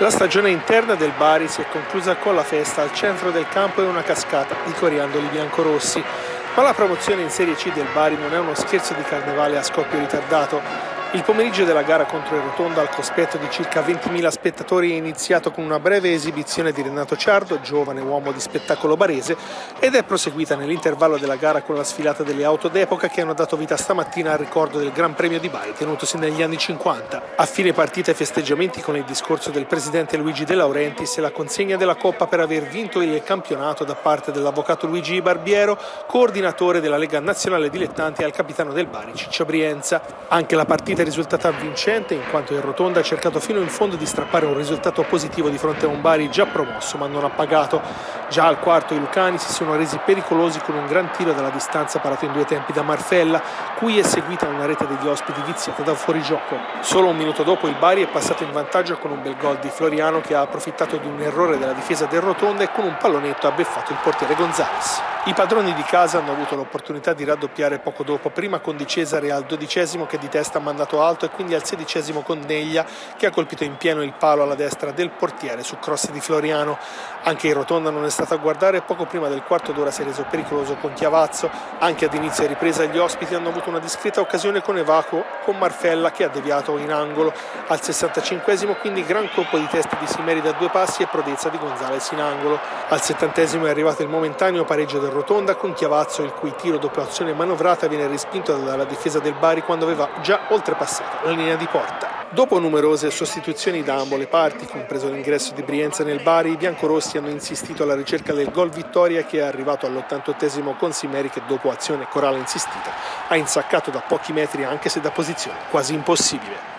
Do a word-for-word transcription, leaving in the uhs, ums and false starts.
La stagione interna del Bari si è conclusa con la festa al centro del campo e una cascata di coriandoli biancorossi. Ma la promozione in Serie C del Bari non è uno scherzo di carnevale a scoppio ritardato. Il pomeriggio della gara contro il Rotonda, al cospetto di circa ventimila spettatori, è iniziato con una breve esibizione di Renato Ciardo, giovane uomo di spettacolo barese, ed è proseguita nell'intervallo della gara con la sfilata delle auto d'epoca che hanno dato vita stamattina al ricordo del Gran Premio di Bari tenutosi negli anni cinquanta. A fine partita e festeggiamenti con il discorso del presidente Luigi De Laurentiis e la consegna della Coppa per aver vinto il campionato da parte dell'avvocato Luigi Barbiero, coordinatore della Lega Nazionale Dilettanti, al capitano del Bari Ciccio Brienza. Anche la partita è risultata vincente in quanto il Rotonda ha cercato fino in fondo di strappare un risultato positivo di fronte a un Bari già promosso ma non ha pagato. Già al quarto i lucani si sono resi pericolosi con un gran tiro dalla distanza parato in due tempi da Marfella, cui è seguita una rete degli ospiti viziata da un fuorigioco. Solo un minuto dopo il Bari è passato in vantaggio con un bel gol di Floriano che ha approfittato di un errore della difesa del Rotonda e con un pallonetto ha beffato il portiere Gonzales. I padroni di casa hanno avuto l'opportunità di raddoppiare poco dopo, prima con Di Cesare al dodicesimo che di testa ha mandato alto e quindi al sedicesimo con Neglia che ha colpito in pieno il palo alla destra del portiere su cross di Floriano. Anche il Rotonda non è stato a guardare e poco prima del quarto d'ora si è reso pericoloso con Chiavazzo. Anche ad inizio e ripresa gli ospiti hanno avuto una discreta occasione con Evacuo, con Marfella che ha deviato in angolo. Al sessantacinquesimo quindi gran colpo di testa di Simeri da due passi e prodezza di Gonzales in angolo. Al settantesimo è arrivato il momentaneo pareggio del Rotonda con Chiavazzo, il cui tiro dopo azione manovrata viene respinto dalla difesa del Bari quando aveva già oltrepassato la linea di porta. Dopo numerose sostituzioni da ambo le parti, compreso l'ingresso di Brienza nel Bari, i biancorossi hanno insistito alla ricerca del gol vittoria che è arrivato all'ottantottesimo con Simeri che dopo azione corale insistita ha insaccato da pochi metri anche se da posizione quasi impossibile.